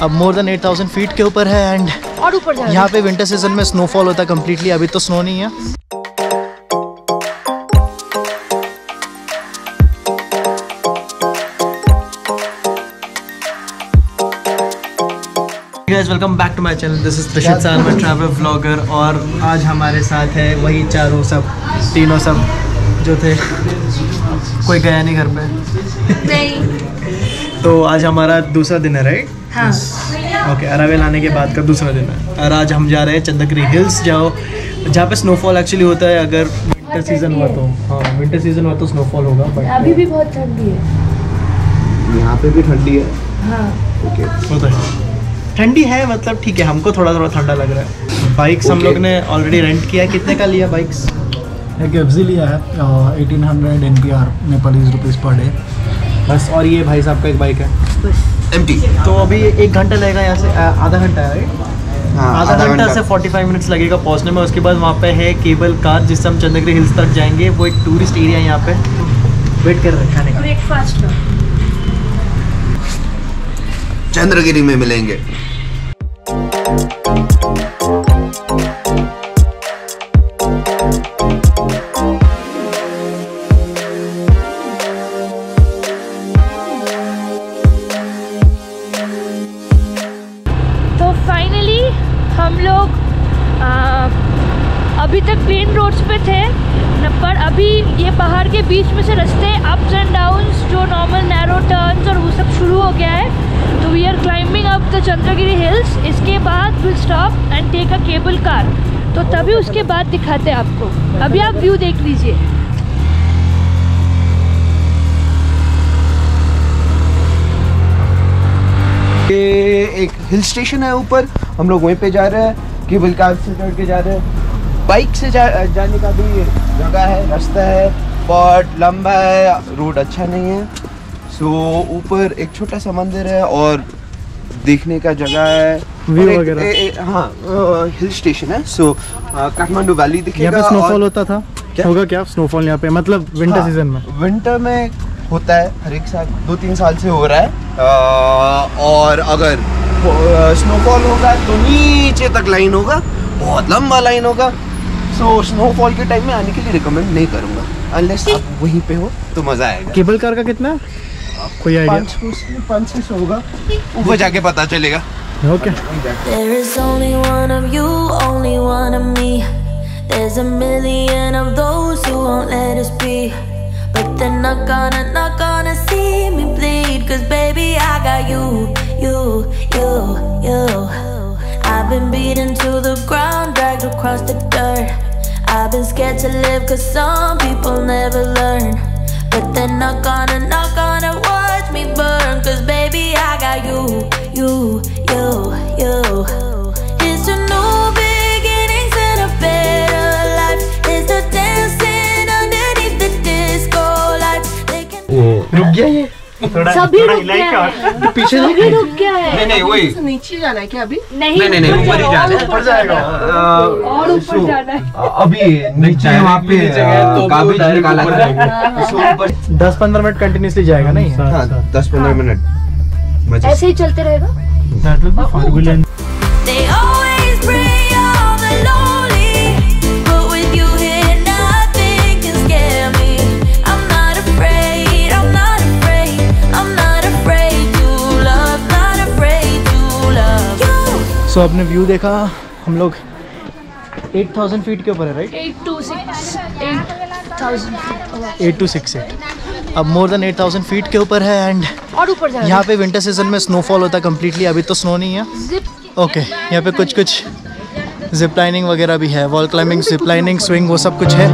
अब more than 8000 feet के ऊपर है एंड और ऊपर जा यहाँ पे विंटर सीजन में स्नोफॉल होता है कम्प्लीटली। अभी तो स्नो नहीं है। Guys welcome back to my channel, this is Trishit Salma travel vlogger. और आज हमारे साथ है वही चारों तीनों जो थे, कोई गया नहीं घर पे नहीं। तो आज हमारा दूसरा दिन है, राइट? हाँ। ओके, अरावेल आने के बाद का दूसरा दिन है और आज हम जा रहे हैं चंद्रगिरी हिल्स, जहाँ पे स्नोफॉल एक्चुअली होता है। अगर विंटर सीजन हुआ तो विंटर सीजन हुआ तो स्नोफॉल होगा। बट अभी भी बहुत ठंडी है, यहाँ पे भी ठंडी है। हाँ। ओके, होता है ठंडी है, मतलब ठीक है, हमको थोड़ा ठंडा लग रहा है। बाइक्स हम लोग ने ऑलरेडी रेंट किया है। कितने का लिया बाइक्स? एक एफजी लिया है 1800 NPR Nepalese rupees per day बस। और ये भाई साहब का एक बाइक है एम्प्टी। तो अभी 1 घंटा लगेगा यहाँ से, आधा घंटा है, हाँ, आधा घंटा से 45 मिनट्स लगेगा पहुँचने में। उसके बाद वहाँ पे है केबल कार जिससे हम चंद्रगिरी हिल्स तक जाएंगे। वो एक टूरिस्ट एरिया है, यहाँ पे वेट कर रहे हैं खाने का। ब्रेकफास्ट का चंद्रगिरी में मिलेंगे। तो फाइनली हम लोग अभी तक प्लेन रोड्स पे थे, पर अभी ये पहाड़ के बीच में से रास्ते अप्स एंड डाउन्स, जो नॉर्मल नैरो टर्न्स और वो सब शुरू हो गया है। तो we are climbing up the Chandragiri hills. इसके बाद will stop and take a cable car. तो तभी उसके बाद दिखाते हैं आपको। अभी आप व्यू देख लीजिए। ये एक हिल स्टेशन है ऊपर, हम लोग वहीं पे जा रहे हैं। केबल कार से चढ़ के जा रहे हैं। बाइक से जाने का भी जगह है, रास्ता है, बहुत लंबा है, रोड अच्छा नहीं है। सो ऊपर एक छोटा सा मंदिर है और देखने का जगह है, व्यू वगैरह। हाँ, हिल स्टेशन है। सो काठमांडू वैली दिखेगा। यहाँ पे स्नोफॉल होता था क्या? होगा क्या स्नोफॉल यहाँ पे, मतलब विंटर सीजन में? विंटर में होता है, हर एक साल 2-3 साल से हो रहा है। और अगर स्नोफॉल होगा तो नीचे तक लाइन होगा, बहुत लंबा लाइन होगा। सो स्नोफॉल के टाइम में आने के लिए रिकमेंड नहीं करूँगा, अनलेस आप वहीं पे हो तो मज़ा आएगा। केबल कार का कितना है? कोई आइडिया? 500 होगा, ऊपर जाके पता चलेगा। Okay. There is only one of you, only one of me. There's a million of those who won't let us be, but they're not gonna see me bleed. 'Cause baby I got you. I've been beaten to the ground, dragged across the dirt. I've been scared to live 'cause some people never learn, but they're not gonna watch me burn. 'Cause baby I got you. Here's to new beginnings and a better life. Here's to dancing underneath the disco lights. They can रुक गया ये सभी रुक गया है, पीछे सभी रुक गया है। नहीं वही नीचे जाना है क्या अभी? नहीं ऊपर ही जाना है। ऊपर जाएगा और ऊपर जाना है। अभी नीचे वहाँ पे काफी काला करेंगे। 10-15 मिनट कंटिन्यूसली जाएगा नहीं? हाँ, 10-15 मिनट ऐसे ही चलते रहेगा। They always bring all the lonely, but with you here nothing can scare me. I'm not afraid to love you. सो आपने व्यू देखा, हम लोग 8000 फीट के ऊपर है, राइट? 8268। अब मोर देन 8000 फीट के ऊपर है एंड और ऊपर जा यहाँ पे विंटर सीजन में स्नोफॉल होता है कम्प्लीटली। अभी तो स्नो नहीं है। ओके, यहाँ पे कुछ जिप लाइनिंग वगैरह भी है, wall climbing, zip lining, swing, वो सब कुछ है।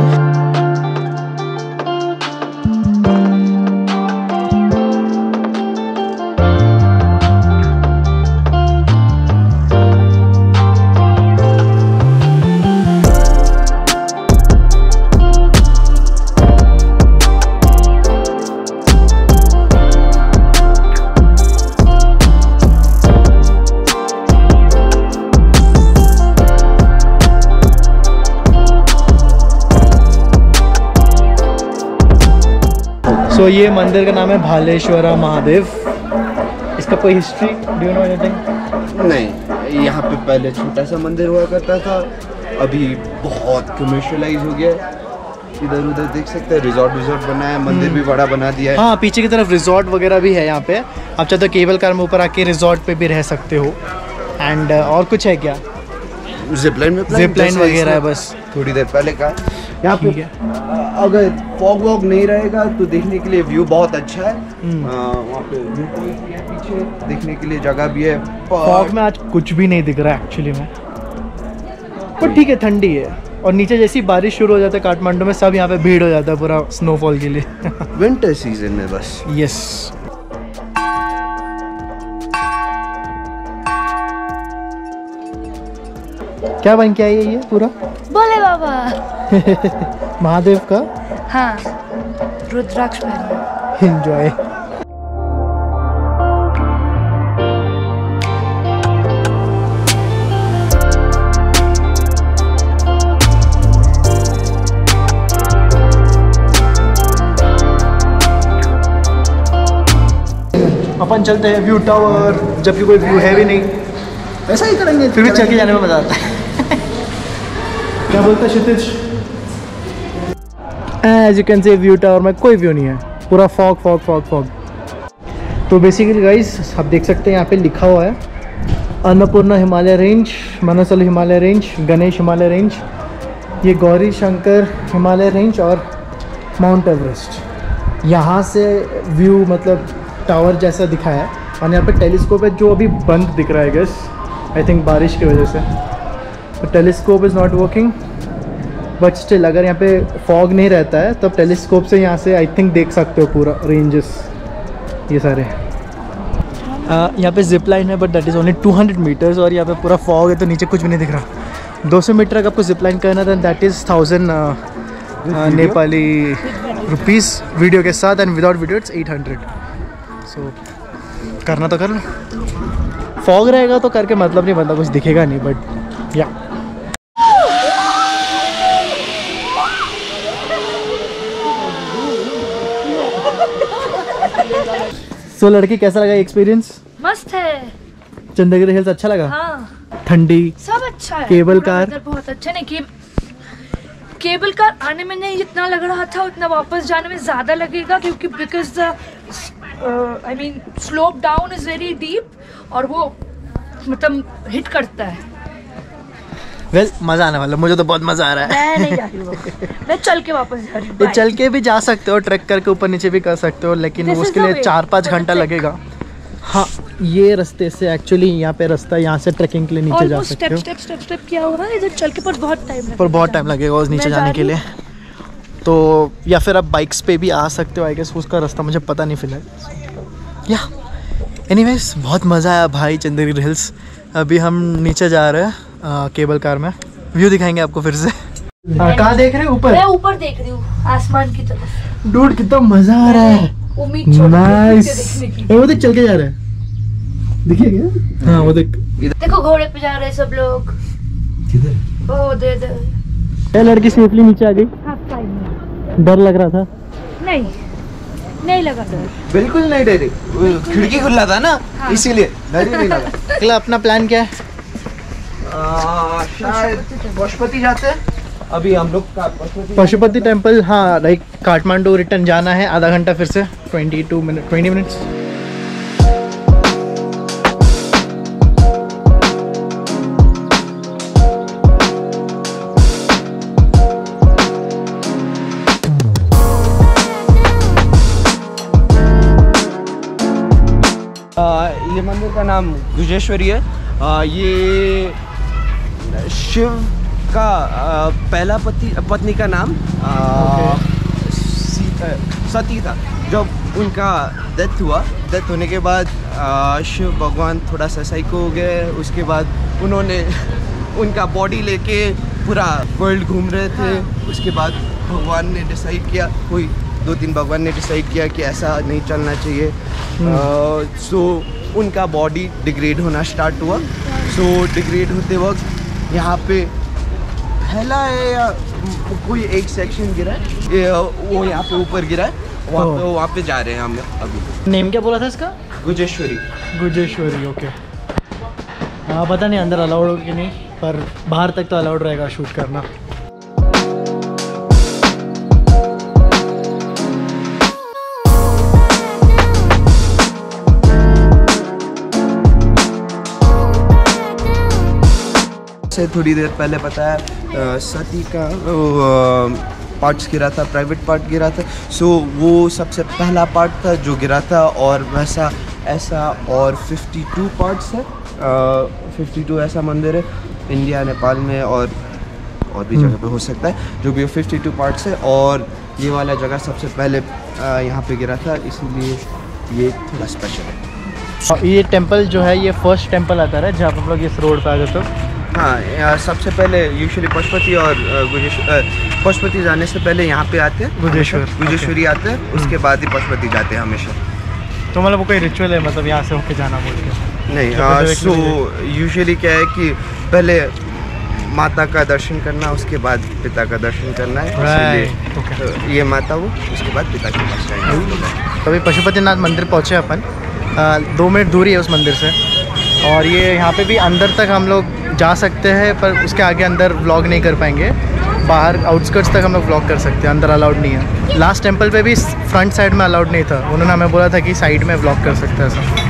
सो ये मंदिर का नाम है भालेश्वरा महादेव। इसका कोई history, do you know anything? नहीं, यहाँ पे पहले छोटा सा मंदिर हुआ करता था, अभी बहुत कमर्शियलाइज हो गया है। इधर उधर देख सकते हैं, रिजॉर्ट बना है, मंदिर भी बड़ा बना दिया है। हाँ, पीछे की तरफ रिजॉर्ट वगैरह भी है यहाँ पे। आप चाहे तो केबल कार में ऊपर आके रिजॉर्ट पे भी रह सकते हो। एंड और कुछ है क्या? जिपलाइन वगैरह है बस। थोड़ी देर पहले का यहाँ पे अगर फॉग वॉग नहीं रहेगा तो देखने के लिए व्यू बहुत अच्छा है। वहाँ पे व्यू पॉइंट भी है, पीछे देखने के लिए जगह भी है। फॉग में आज कुछ भी नहीं दिख रहा है एक्चुअली में, पर ठीक है, ठंडी है। और नीचे जैसी बारिश शुरू हो जाता है काठमांडू में, सब यहाँ पे भीड़ हो जाता है पूरा स्नोफॉल के लिए। विंटर सीजन में बस। यस। क्या बन के आई है ये पूरा? बोले बाबा। महादेव का। हाँ, रुद्राक्ष पहना। एंजॉय। अपन चलते हैं व्यू टावर, जबकि कोई व्यू है भी नहीं। ऐसा ही करेंगे, फिर भी चल के जाने में मजा आता है। क्या बोलते हैं Kshitij? As you can see view tower में कोई व्यू नहीं है, पूरा फॉग फॉग फॉग फॉग। तो बेसिकली गाइस आप देख सकते हैं यहाँ पे लिखा हुआ है Annapurna Himalaya range, Manaslu Himalaya range, Ganesh Himalaya range, ये गौरी शंकर हिमालय रेंज और माउंट एवरेस्ट। यहाँ से व्यू मतलब टावर जैसा दिखा है। और यहाँ पे टेलीस्कोप है जो अभी बंद दिख रहा है गेस, आई थिंक बारिश की वजह से। Telescope is not working, but still अगर यहाँ पे फॉग नहीं रहता है तब टेलीस्कोप से यहाँ से आई थिंक देख सकते हो पूरा रेंजेस ये सारे। यहाँ पे जिप लाइन है, but that is only 200 metres. और यहाँ पे पूरा फॉग है तो नीचे कुछ भी नहीं दिख रहा। 200 मीटर अगर आपको जिप लाइन करना था that is 1000 Nepali rupees video के साथ, and without video it's 800। So करना तो कर लो। फॉग रहेगा तो करके मतलब नहीं बनता, कुछ दिखेगा नहीं, बट या। सो लड़की, कैसा लगा एक्सपीरियंस? मस्त है। चंद्रगिरी हिल्स अच्छा लगा? हाँ, ठंडी, सब अच्छा है। केबल पूरा कार? वेदर बहुत अच्छा। नहीं, केबल कार आने में नहीं जितना लग रहा था उतना वापस जाने में ज़्यादा लगेगा, क्योंकि because the I mean slope down is very deep और वो मतलब हिट करता है। वेल मज़ा आने वाला, मुझे तो बहुत मज़ा आ रहा है। मैं नहीं जा रही हूँ, मैं चल के वापस जा रही हूँ। ये चल के भी जा सकते हो, ट्रैक करके ऊपर नीचे भी कर सकते हो, लेकिन This is उसके the लिए way 4-5 for the घंटा trek. लगेगा। हाँ, ये रास्ते से एक्चुअली यहाँ पे रास्ता, यहाँ से ट्रैकिंग के लिए नीचे जा सकते हो। स्टेप किया होगा, इधर चल के पर बहुत टाइम लगेगा। पर बहुत टाइम लगेगा उस नीचे मैं जाने जा के रही लिए। तो या फिर आप बाइक्स पे भी आ सकते हो, आई गेस उसका रास्ता मुझे पता नहीं फिलहाल। या एनीवेज बहुत मज़ा आया भाई चंद्रगिरी हिल्स। अभी हम नीचे जा रहे हैं केबल कार में, व्यू दिखाएंगे आपको फिर से। कहाँ देख रहे हो? ऊपर? मैं ऊपर देख रही हूँ आसमान की तरफ। डूड कितना मज़ा आ रहा है। उम्मीद छोड़ दी नाइस। देखने की। वो देख चल के जा रहे हैं, दिखिए क्या? हाँ वो देख। देखो घोड़े पे जा रहे हैं सब लोग। किधर? ओ दे दे। ये लड़की सेफली नीचे आ गई। हाँ, फाइन। डर लग रहा था? नहीं लगा डर। बिल्कुल नहीं डरी, खिड़की खुला था ना, हाँ। इसीलिए डर ही नहीं लगा। अगला अपना प्लान क्या है? शायद पशुपति जाते हैं अभी हम लोग का। पशुपति टेम्पल, हाँ लाइक काठमांडू रिटर्न जाना है, आधा घंटा फिर से 20 मिनट्स। ये मंदिर का नाम गुजेश्वरी है। ये शिव का पहला पत्नी का नाम सती था। जब उनका डेथ होने के बाद शिव भगवान थोड़ा सा साइको हो गए। उसके बाद उन्होंने उनका बॉडी लेके पूरा वर्ल्ड घूम रहे थे। उसके बाद भगवान ने डिसाइड किया, कोई 2-3 भगवान ने डिसाइड किया कि ऐसा नहीं चलना चाहिए। सो उनका बॉडी डिग्रेड होना स्टार्ट हुआ। सो डिग्रेड होते वक्त यहाँ पे फैला है या कोई एक सेक्शन गिरा है, वो यहाँ पे ऊपर गिरा है, वहाँ पे जा रहे हैं हम अभी। नेम क्या बोला था इसका? गुजेश्वरी। गुजेश्वरी, ओके। हाँ पता नहीं अंदर अलाउड हो कि नहीं, पर बाहर तक तो अलाउड रहेगा शूट करना। से थोड़ी देर पहले पता है सती का पार्ट्स गिरा था, प्राइवेट पार्ट गिरा था। सो वो सबसे पहला पार्ट था जो गिरा था, और वैसा ऐसा और 52 पार्ट्स है। 52 ऐसा मंदिर है इंडिया, नेपाल में और भी जगह पे हो सकता है, जो भी 52 पार्ट्स है। और ये वाला जगह सबसे पहले यहाँ पे गिरा था, इसीलिए ये थोड़ा स्पेशल है। और ये टेंपल जो है ये फर्स्ट टेंपल आता है जहाँ हम लोग इस रोड पे आ गए। तो हाँ, सबसे पहले यूजुअली पशुपति और पशुपति जाने से पहले यहाँ पे आते हैं, गुजेश्वरी आते हैं, उसके बाद ही पशुपति जाते हैं हमेशा। तो मतलब वो कोई रिचुअल है, मतलब यहाँ से होके जाना बोल के? नहीं, सो यूजुअली क्या है कि पहले माता का दर्शन करना, उसके बाद पिता का दर्शन करना है, इसलिए ये माता वो, उसके बाद पिता के पास जाएंगे। अभी पशुपतिनाथ मंदिर पहुँचे अपन, 2 मिनट दूरी है उस मंदिर से, और ये यहाँ पे भी अंदर तक हम लोग जा सकते हैं, पर उसके आगे अंदर व्लॉग नहीं कर पाएंगे। बाहर आउटस्कर्ट्स तक हम लोग व्लॉग कर सकते हैं, अंदर अलाउड नहीं है। लास्ट टेंपल पे भी फ्रंट साइड में अलाउड नहीं था, उन्होंने हमें बोला था कि साइड में व्लॉग कर सकते हैं ऐसा।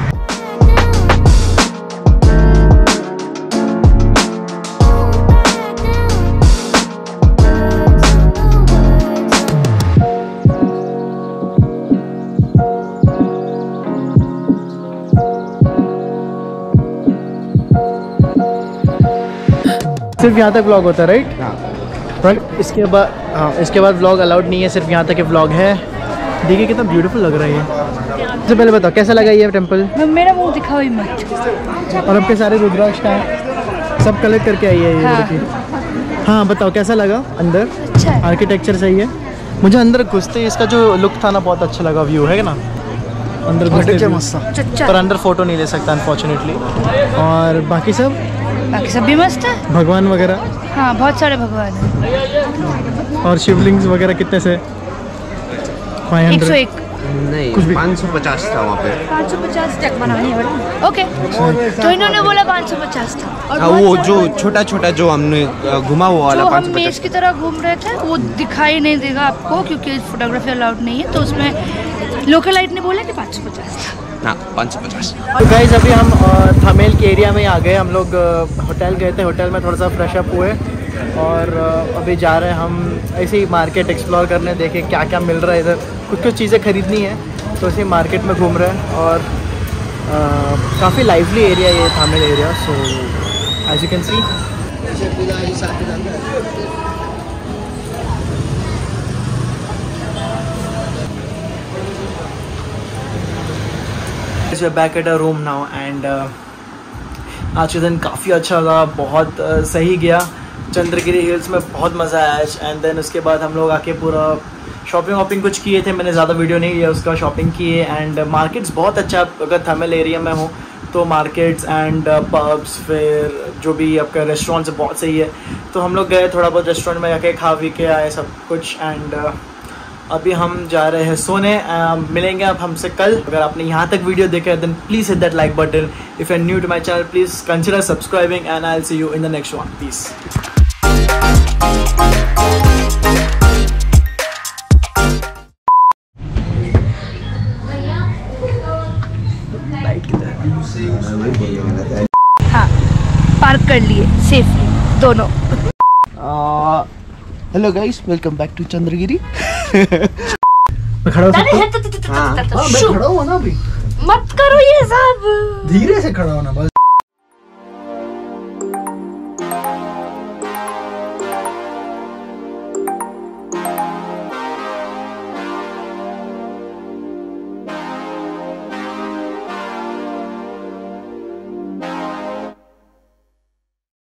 सिर्फ यहाँ तक व्लॉग होता है, राइट? हाँ। इसके बाद व्लॉग अलाउड नहीं है, सिर्फ यहाँ तक के व्लॉग है। देखिए कितना ब्यूटीफुल लग रहा है ये। सबसे पहले बताओ कैसा लगा ये टेंपल? मेरा मुंह दिखाओ ही मत। और आपके सारे रुद्राक्ष का सब कलेक्ट करके आई है ये लड़की। हाँ बताओ कैसा लगा अंदर? अच्छा है, आर्किटेक्चर सही है। मुझे अंदर घुसते इसका जो लुक था ना बहुत अच्छा लगा, व्यू है ना अंदर घुसते मस्त, पर अंदर फोटो नहीं ले सकता अनफॉर्चुनेटली। और बाकी सब भी मस्त है, भगवान वगैरह। हाँ बहुत सारे भगवान हैं। और शिवलिंग्स वगैरह कितने से? 101 नहीं, कुछ भी 550 था वहाँ पे। 550 तक बना है। ओके, तो इन्होंने बोला 550 था। और वो जो छोटा छोटा जो हमने घुमा हुआ वाला, जो हम मेज की तरह घूम रहे थे वो दिखाई नहीं देगा आपको, क्योंकि फोटोग्राफी अलाउड नहीं है। तो उसमें लोकल लाइट ने बोला कि 550 था। हाँ 550। तो गाइस अभी हम थमेल के एरिया में आ गए। हम लोग होटल गए थे, होटल में थोड़ा सा फ्रेश अप हुए, और अभी जा रहे हैं हम ऐसे ही मार्केट एक्सप्लोर करने, देखें क्या क्या मिल रहा है इधर। कुछ चीज़ें खरीदनी है तो ऐसे मार्केट में घूम रहे हैं। और काफ़ी लाइवली एरिया ये Thamel area, so as you can see. We are back at our room now and आज का दिन काफ़ी अच्छा रहा, बहुत सही गया। चंद्रगिरी हिल्स में बहुत मज़ा आया। एंड देन उसके बाद हम लोग आके पूरा शॉपिंग वॉपिंग कुछ किए थे, मैंने ज़्यादा वीडियो नहीं लिया उसका। शॉपिंग किए एंड मार्केट्स बहुत अच्छा, अगर थमेल एरिया में हो तो मार्केट्स एंड पब्स, फिर जो भी आपका रेस्टोरेंट्स बहुत सही है। तो हम लोग गए, थोड़ा बहुत रेस्टोरेंट में जाके खा पी के आए सब कुछ। एंड अभी हम जा रहे हैं सोने। मिलेंगे अब हमसे कल। अगर आपने यहाँ तक वीडियो देखा है then please hit that like button. If you are new to my channel please consider subscribing and I will see you in the next one. Peace. हाँ, पार्क कर लिए सेफली दोनों। Hello guys, welcome back to Chandragiri. मैं खड़ा हो सकता हूँ? हाँ, मैं खड़ा हुआ ना अभी। मत करो ये सब, धीरे से खड़ा होना बस।